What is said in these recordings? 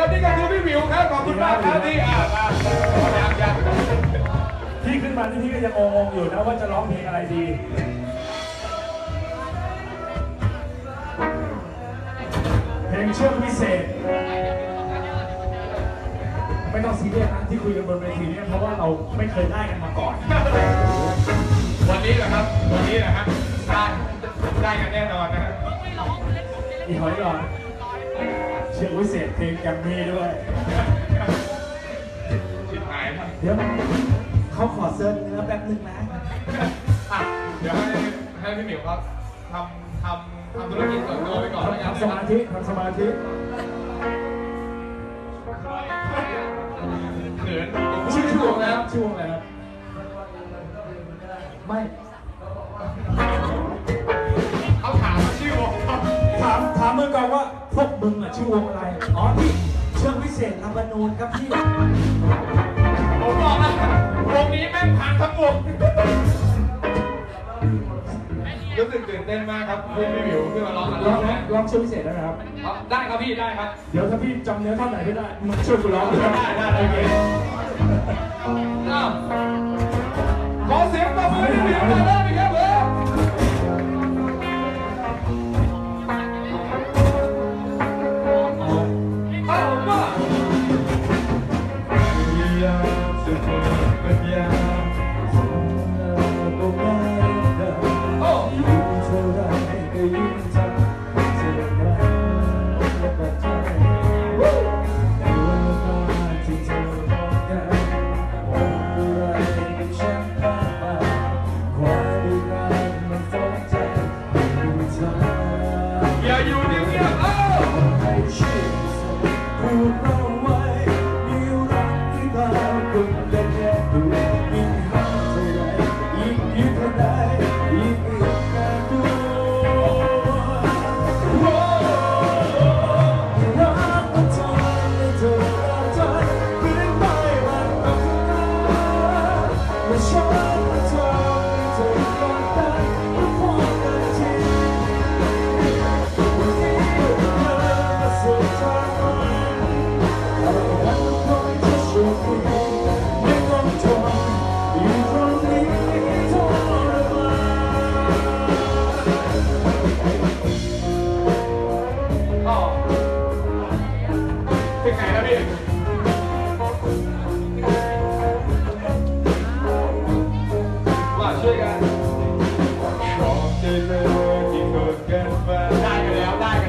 และนี่ก็คือพี่วิวครับขอบคุณมากครับที่ยังพี่ขึ้นมาที่พี่ก็ยังงงอยู่นะว่าจะร้องเพลงอะไรดีเพลงเชือกวิเศษไม่ต้องซีเรียสนะที่คุยกันบนเวทีนี้เพราะว่าเราไม่เคยได้กันมาก่อนวันนี้แหละครับวันนี้แหละครับได้กันแน่นอนนะอีกหอยก่อนเชือกวิเศษเพลงแกมมี่ด้วยชิบหายครับเดี๋ยวเขาขอเซิร์ชเนื้อแป๊บนึงนะเดี๋ยวให้พี่หมิวครับทำธุรกิจส่วนตัวไปก่อนแล้วกันทำสมาธิเขินชื่อวงนะครับชื่อวงอะไรครับไม่เขาถามชื่อวงถามมึงก่อนว่าพวกมึงอ่ะชื่อวงอะไรอ๋อพี่เชือกวิเศษลำบานูนครับพี่ผมบอกนะวงนี้แม่งพังทั้งวงรู้สึกตื่นเต้นมากครับพี่วิวที่มาร้องร้องเชือกวิเศษได้ไหมครับได้ครับพี่ได้ครับเดี๋ยวถ้าพี่จำเนื้อท่อนไหนไม่ได้มึงช่วยกูร้องได้โอเคขอเสียงปรบมือให้พี่วิวหน่อยได้ไหมครับ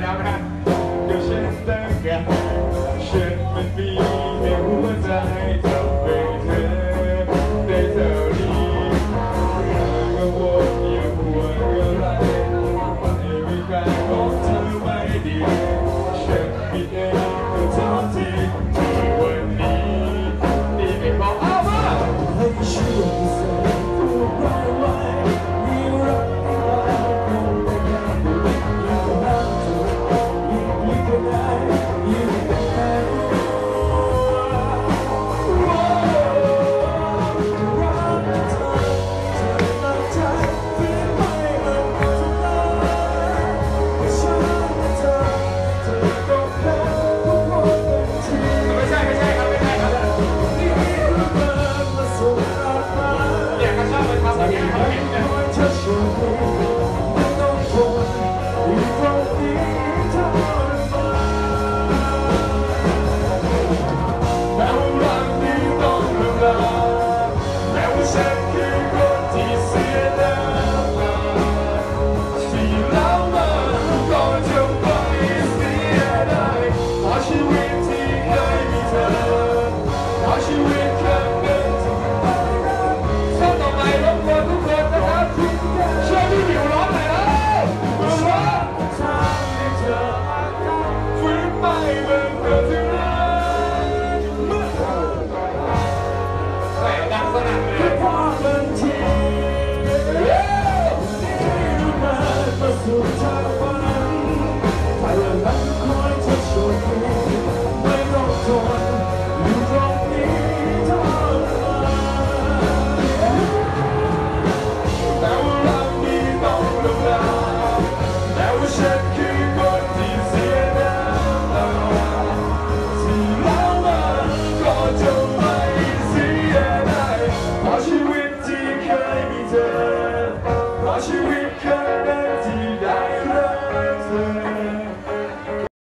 ฉันมันมีในหัวใจ